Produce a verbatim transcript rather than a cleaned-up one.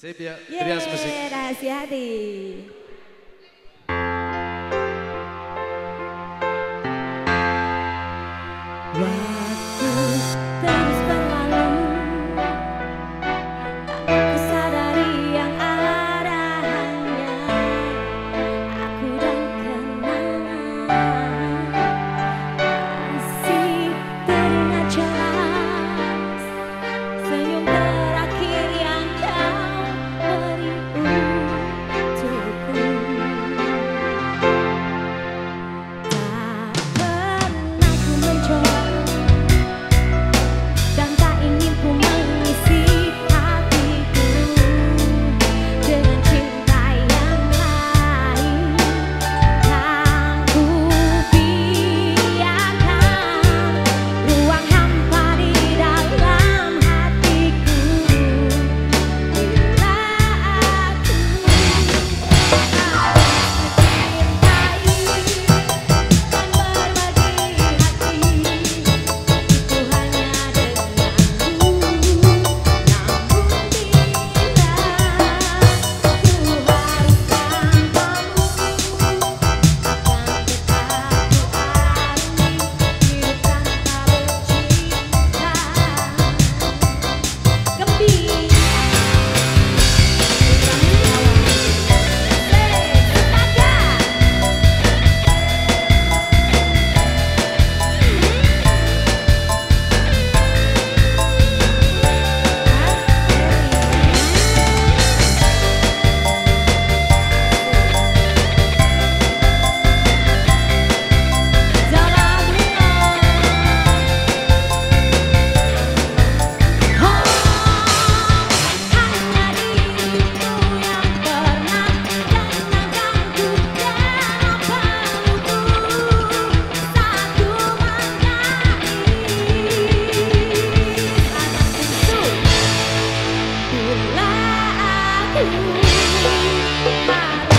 Sip ya, Trias Musik. Yeay, rahasia hati. Waktu terus berlalu, tak kusadari yang ada hanya aku dan kenangan. Masih teringat jelas senyum terakhir yang kau beri untukku. Tak pernah ku mencoba dan tak ingin ku mengisi hatiku dengan cinta yang lain. Kan ku biarkan ruang hampa di dalam hatiku bila aku harus mencintai dan berbagi hati. Itu hanya denganmu. Namun bila ku harus tanpamu, akan tetap ku arungi hidup tanpa bercinta. Gembira hanya dirimu yang pernah tenangkanku dalam pelukku saat ku menangis anak bungsu. Bila aku harus